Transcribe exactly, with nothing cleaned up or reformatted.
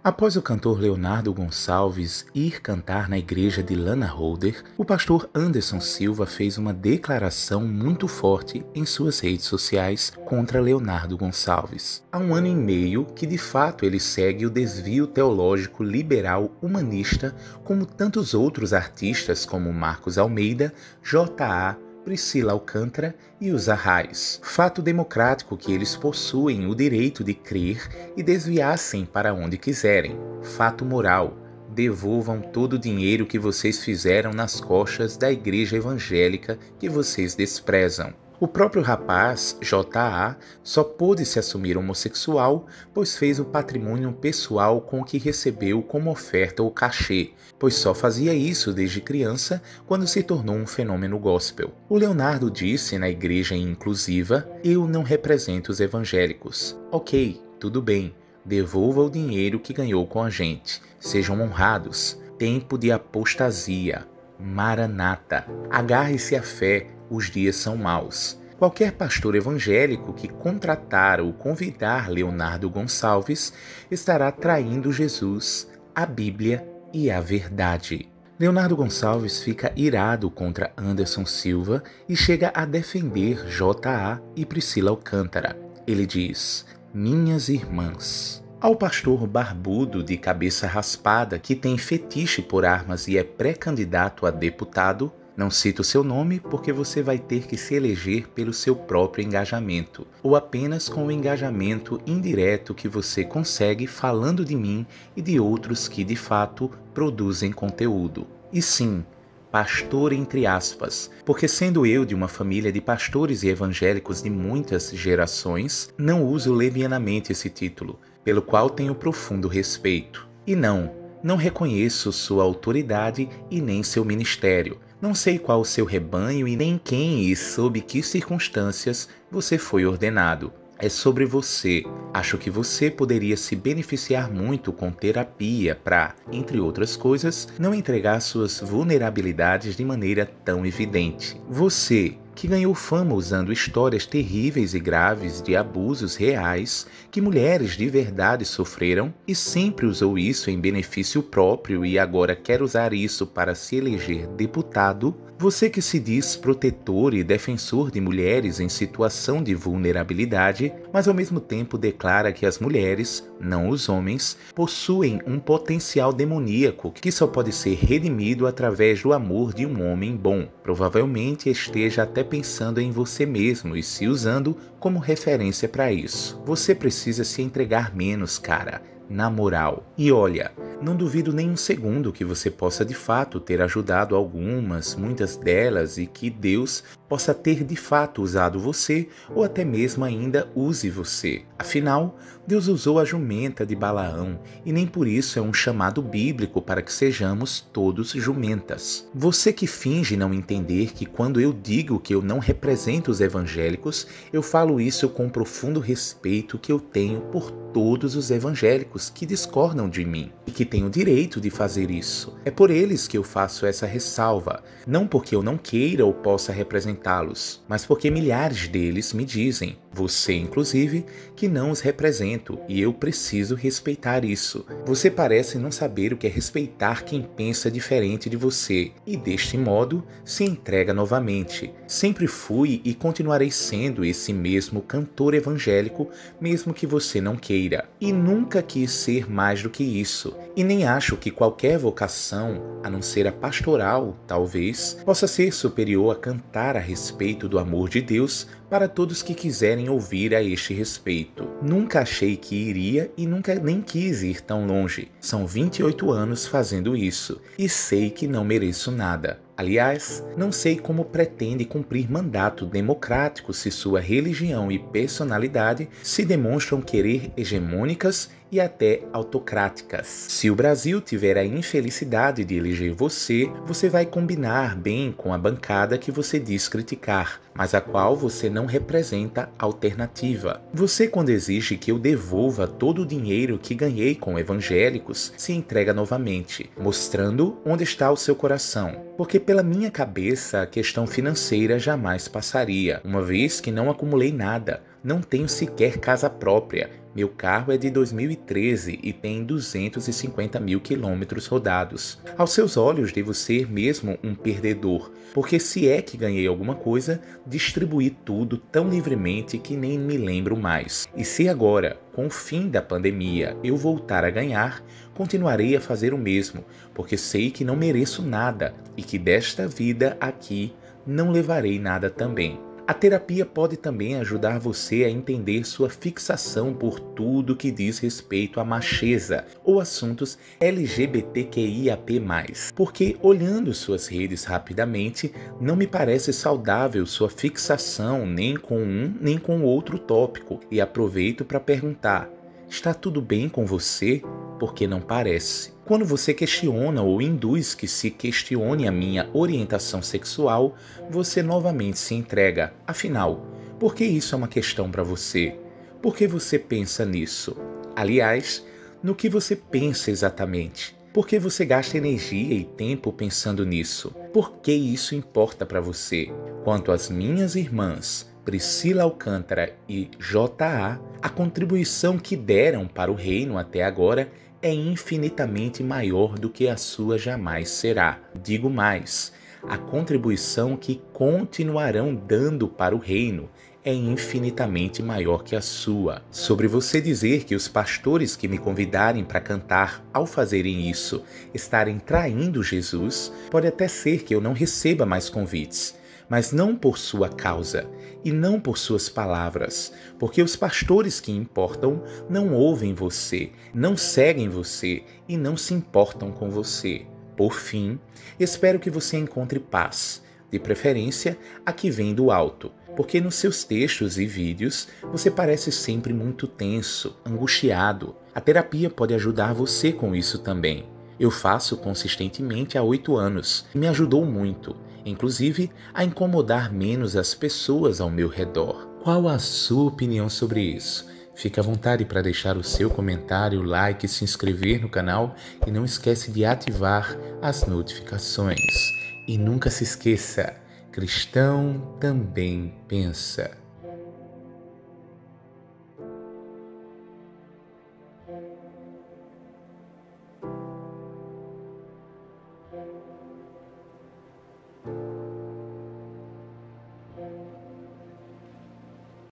Após o cantor Leonardo Gonçalves ir cantar na igreja de Lana Holder, o pastor Anderson Silva fez uma declaração muito forte em suas redes sociais contra Leonardo Gonçalves. Há um ano e meio que de fato ele segue o desvio teológico liberal humanista, como tantos outros artistas como Marcos Almeida, J A, Priscila Alcântara e os Arrais. Fato democrático que eles possuem o direito de crer e desviassem para onde quiserem. Fato moral. Devolvam todo o dinheiro que vocês fizeram nas costas da igreja evangélica que vocês desprezam. O próprio rapaz, J A, só pôde se assumir homossexual, pois fez o patrimônio pessoal com o que recebeu como oferta ou cachê, pois só fazia isso desde criança quando se tornou um fenômeno gospel. O Leonardo disse na igreja inclusiva: "Eu não represento os evangélicos." Ok, tudo bem, devolva o dinheiro que ganhou com a gente. Sejam honrados. Tempo de apostasia. Maranata. Agarre-se à fé. Os dias são maus. Qualquer pastor evangélico que contratar ou convidar Leonardo Gonçalves estará traindo Jesus, a Bíblia e a verdade. Leonardo Gonçalves fica irado contra Anderson Silva e chega a defender J A e Priscila Alcântara. Ele diz: "Minhas irmãs." Ao pastor barbudo de cabeça raspada que tem fetiche por armas e é pré-candidato a deputado, não cito seu nome porque você vai ter que se eleger pelo seu próprio engajamento, ou apenas com o engajamento indireto que você consegue falando de mim e de outros que de fato produzem conteúdo. E sim, pastor entre aspas, porque sendo eu de uma família de pastores e evangélicos de muitas gerações, não uso levianamente esse título, pelo qual tenho profundo respeito. E não, não reconheço sua autoridade e nem seu ministério. Não sei qual o seu rebanho e nem quem e sob que circunstâncias você foi ordenado. É sobre você. Acho que você poderia se beneficiar muito com terapia para, entre outras coisas, não entregar suas vulnerabilidades de maneira tão evidente. Você, que ganhou fama usando histórias terríveis e graves de abusos reais que mulheres de verdade sofreram e sempre usou isso em benefício próprio e agora quer usar isso para se eleger deputado, você que se diz protetor e defensor de mulheres em situação de vulnerabilidade, mas ao mesmo tempo declara que as mulheres, não os homens, possuem um potencial demoníaco que só pode ser redimido através do amor de um homem bom. Provavelmente esteja até pensando em você mesmo e se usando como referência para isso. Você precisa se entregar menos, cara. Na moral. E olha, não duvido nem um segundo que você possa de fato ter ajudado algumas, muitas delas, e que Deus possa ter de fato usado você ou até mesmo ainda use você. Afinal, Deus usou a jumenta de Balaão e nem por isso é um chamado bíblico para que sejamos todos jumentas. Você que finge não entender que quando eu digo que eu não represento os evangélicos, eu falo isso com o profundo respeito que eu tenho por todos os evangélicos que discordam de mim e que têm o direito de fazer isso. É por eles que eu faço essa ressalva, não porque eu não queira ou possa representá-los, mas porque milhares deles me dizem, você inclusive, que não os represento e eu preciso respeitar isso. Você parece não saber o que é respeitar quem pensa diferente de você e deste modo se entrega novamente. Sempre fui e continuarei sendo esse mesmo cantor evangélico, mesmo que você não queira. E nunca quis ser mais do que isso. E nem acho que qualquer vocação, a não ser a pastoral, talvez, possa ser superior a cantar a respeito do amor de Deus para todos que quiserem ouvir a este respeito. Nunca achei que iria e nunca nem quis ir tão longe. São vinte e oito anos fazendo isso e sei que não mereço nada. Aliás, não sei como pretende cumprir mandato democrático se sua religião e personalidade se demonstram querer hegemônicas e até autocráticas. Se o Brasil tiver a infelicidade de eleger você, você vai combinar bem com a bancada que você diz criticar, mas a qual você não representa alternativa. Você, quando exige que eu devolva todo o dinheiro que ganhei com evangélicos, se entrega novamente, mostrando onde está o seu coração. Porque pela minha cabeça a questão financeira jamais passaria, uma vez que não acumulei nada, não tenho sequer casa própria, Meu carro é de dois mil e treze e tem duzentos e cinquenta mil quilômetros rodados. Aos seus olhos, devo ser mesmo um perdedor, porque se é que ganhei alguma coisa, distribuí tudo tão livremente que nem me lembro mais. E se agora, com o fim da pandemia, eu voltar a ganhar, continuarei a fazer o mesmo, porque sei que não mereço nada e que desta vida aqui não levarei nada também. A terapia pode também ajudar você a entender sua fixação por tudo que diz respeito à macheza ou assuntos L G B T Q I A P mais, porque olhando suas redes rapidamente, não me parece saudável sua fixação nem com um nem com outro tópico, e aproveito para perguntar: está tudo bem com você? Porque não parece. Quando você questiona ou induz que se questione a minha orientação sexual, você novamente se entrega. Afinal, por que isso é uma questão para você? Por que você pensa nisso? Aliás, no que você pensa exatamente? Por que você gasta energia e tempo pensando nisso? Por que isso importa para você? Quanto às minhas irmãs, Priscila Alcântara e J A, a contribuição que deram para o reino até agora é infinitamente maior do que a sua jamais será. Digo mais, a contribuição que continuarão dando para o reino é infinitamente maior que a sua. Sobre você dizer que os pastores que me convidarem para cantar ao fazerem isso estarem traindo Jesus, pode até ser que eu não receba mais convites, mas não por sua causa e não por suas palavras, porque os pastores que importam não ouvem você, não seguem você e não se importam com você. Por fim, espero que você encontre paz, de preferência a que vem do alto, porque nos seus textos e vídeos você parece sempre muito tenso, angustiado. A terapia pode ajudar você com isso também. Eu faço consistentemente há oito anos e me ajudou muito, inclusive a incomodar menos as pessoas ao meu redor. Qual a sua opinião sobre isso? Fique à vontade para deixar o seu comentário, like, se inscrever no canal e não esquece de ativar as notificações. E nunca se esqueça, cristão também pensa.